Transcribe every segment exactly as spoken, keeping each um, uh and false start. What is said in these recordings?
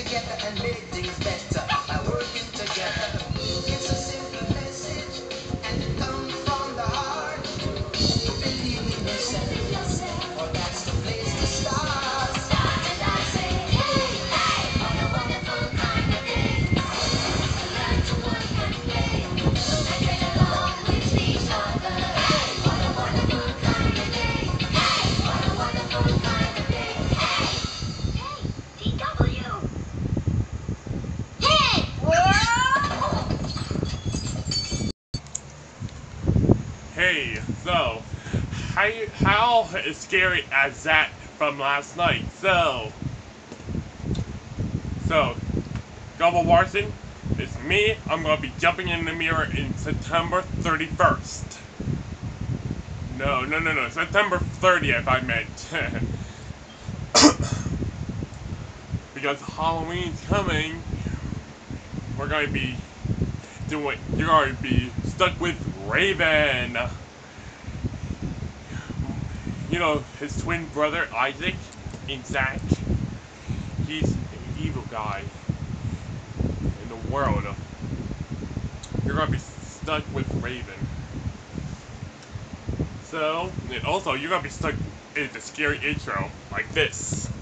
together and make things better by working together. It's a simple message and it comes from the heart. Believe in yourself, or that's the place to start. Start and I say, hey, hey, what a wonderful kind of day. Learn to work and play and get along with each other. Hey, what a wonderful kind of day. Hey, what a wonderful kind of day. Hey, hey, T W. Hey, whoa. Hey, so, how, how scary as that from last night? So, so, Gobble Watson, it's me. I'm going to be jumping in the mirror in September thirty-first. No, no, no, no, September thirtieth, I meant. Because Halloween's coming, we're going to be doing, you're going to be stuck with Raven. You know, his twin brother, Isaac, in Zack. He's an evil guy in the world. You're gonna be stuck with Raven. So, and also, you're gonna be stuck in the scary intro, like this.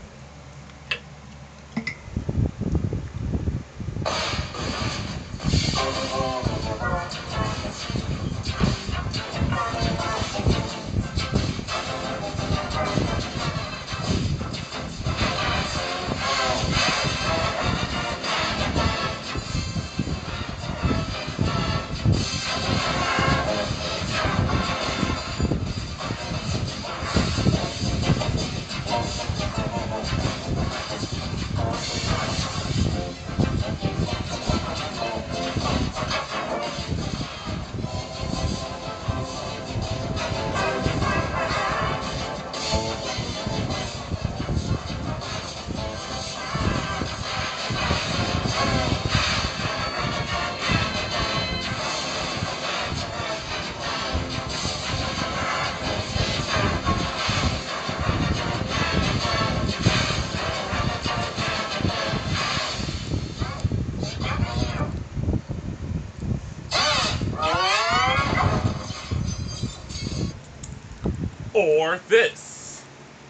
Or this.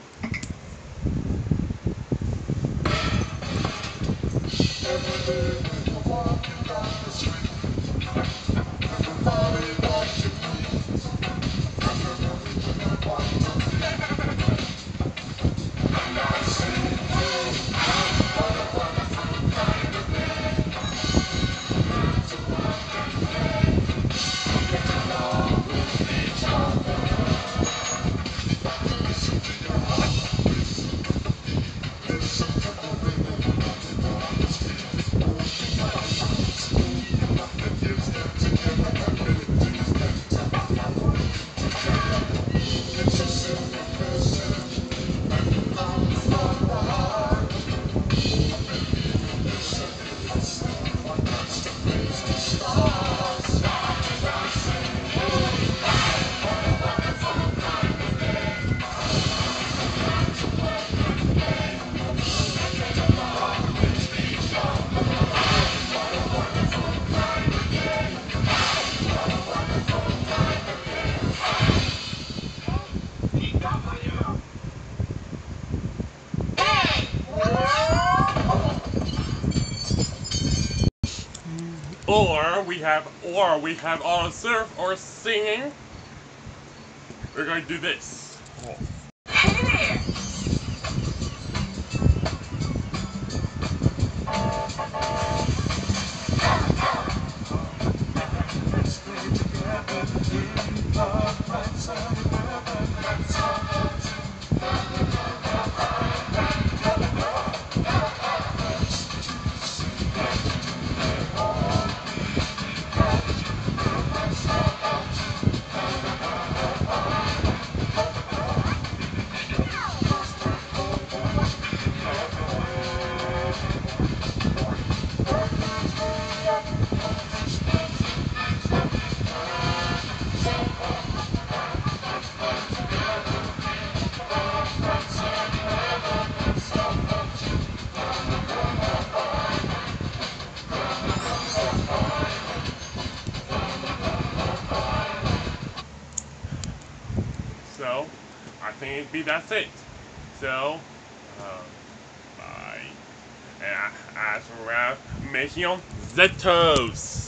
Or we have, or we have on a surf or singing. We're going to do this. Oh. Hey there. think be that's it. So, uh, bye. And as for uh, Mission Zetos.